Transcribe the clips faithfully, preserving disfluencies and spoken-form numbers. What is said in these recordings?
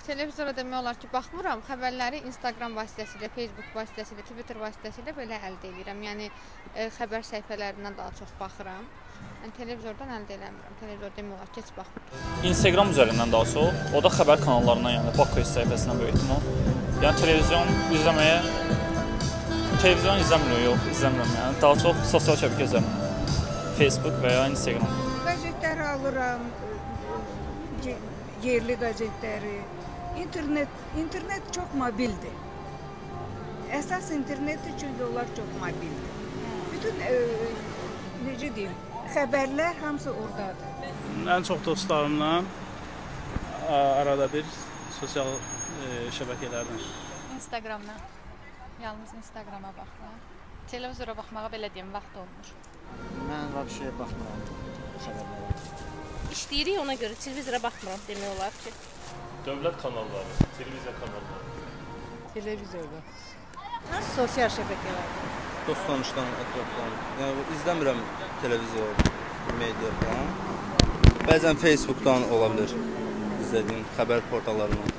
Televizora demək olar ki, baxmıram. Xəbərləri Instagram vasitəsilə, Facebook vasitəsilə, Twitter vasitəsilə belə əldə edirəm. Yəni, e, xəbər səhifələrindən daha çox baxıram. Yəni, televizordan əldə eləmirəm. Televizor demək olar ki, heç baxmıram. Instagram üzərindən daha çox, o da xəbər kanallarından, yəni Bakkoyuz səhifəsindən böyük ehtimal. Yəni, televizyon izləməyə, televizyon izləmirəm, yox, izləmirəm. Yəni, daha çox sosial şəbəkə üzərindən, Facebook və ya Instagram. Qəzetləri alıram, yerli qəzetləri. İnternet, internet çox mobildir. Əsas internet üçün yollar çox mobildir. Bütün, e, necə deyim, xəbərlər hamısı oradadır. Ən çox dostlarımla arada bir sosial e, şəbəkələrdən. Instagramdan. Yalnız Instagrama baxıram. Televizora baxmağa belə deyim, vaxt olmur. Mən vəbşə baxmıram xəbərlərə. İşləyirik, ona görə televizora baxmıram demək olar ki. Dövlət kanalları, televiziya kanalları. Televizorda. Sosial şəbəkələr. Dost tanışdan, ətrafdan. Yəni, izləmirəm televizor, media falan. Bəzən Facebookdan ola bilir izlədiyim xəbər portallarından.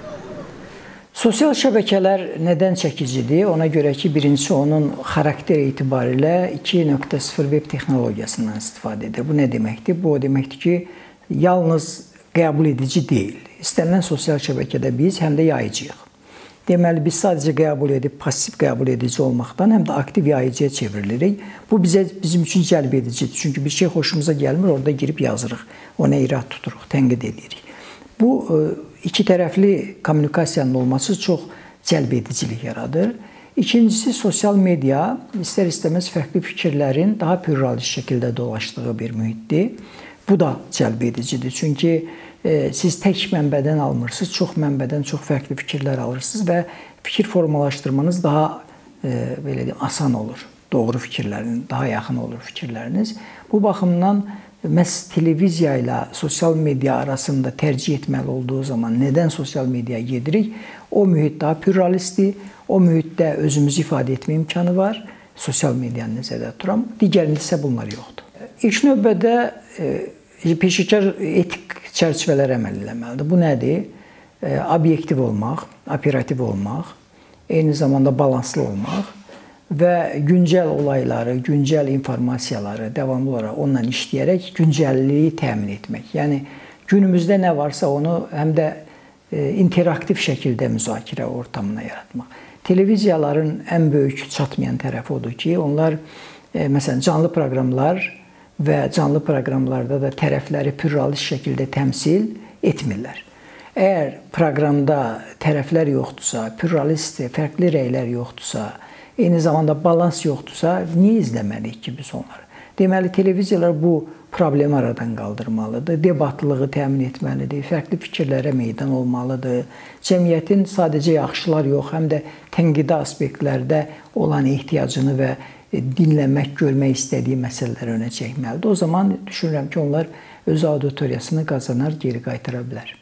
Sosial şəbəkələr nədən çəkicidir? Ona görə ki, birincisi onun xarakter etibarilə iki nöqtə sıfır web texnologiyasından istifadə edir. Bu nə deməkdir? Bu o deməkdir ki, yalnız qəbul edici deyil. İstənilən sosial şəbəkədə biz həm də yayıcıyıq. Deməli, biz sadəcə qəbul edib, pasiv qəbul edici olmaqdan həm də aktiv yayıcıya çevrilirik. Bu bizə, bizim üçün cəlb edicidir. Çünki bir şey xoşumuza gəlmir, orada girib yazırıq. Ona irad tuturuq, tənqid edirik. Bu, iki tərəfli kommunikasiyanın olması çox cəlb edicilik yaradır. İkincisi, sosial media istər-istəməz fərqli fikirlərin daha pluralist şəkildə dolaşdığı bir mühitdir. Bu da cəlb edicidir. Çünki e, siz tək mənbədən almırsınız, çox mənbədən çox fərqli fikirlər alırsınız və fikir formalaşdırmanız daha e, belə deyim, asan olur. Doğru fikirlərin, daha yaxın olur fikirləriniz. Bu baxımdan məhz televiziya ilə sosial media arasında tərcih etməli olduğu zaman nədən sosial mediaya gedirik? O mühit daha pluralistdir. O mühitdə özümüzü ifadə etmə imkanı var. Sosial medianı nəzərdə tuturam. Digərində isə bunlar yoxdur. İlk növbədə e, peşəkar etik çərçivələr əməl eləməlidir. Bu nədir? E, obyektiv olmaq, operativ olmaq, eyni zamanda balanslı olmaq və güncəl olayları, güncəl informasiyaları davamlı olaraq onunla işləyərək güncəlliliyi təmin etmək. Yəni, günümüzdə nə varsa onu həm də e, interaktiv şəkildə müzakirə ortamına yaratmaq. Televiziyaların ən böyük çatmayan tərəfi odur ki, onlar e, məsələn, canlı proqramlar və canlı proqramlarda da tərəfləri pluralist şəkildə təmsil etmirlər. Əgər proqramda tərəflər yoxdursa, pluralist, fərqli rəylər yoxdursa, eyni zamanda balans yoxdursa, niyə izləməliyik ki biz onları? Deməli, televiziyalar bu problemi aradan qaldırmalıdır, debatlılığı təmin etməlidir, fərqli fikirlərə meydan olmalıdır. Cəmiyyətin sadəcə yaxşılar yox, həm də tənqidi aspektlərdə olan ehtiyacını və dinləmək, görmək istədiyi məsələləri önə çəkməlidir. O zaman düşünürəm ki, onlar öz auditoriyasını qazanar, geri qaytara bilər.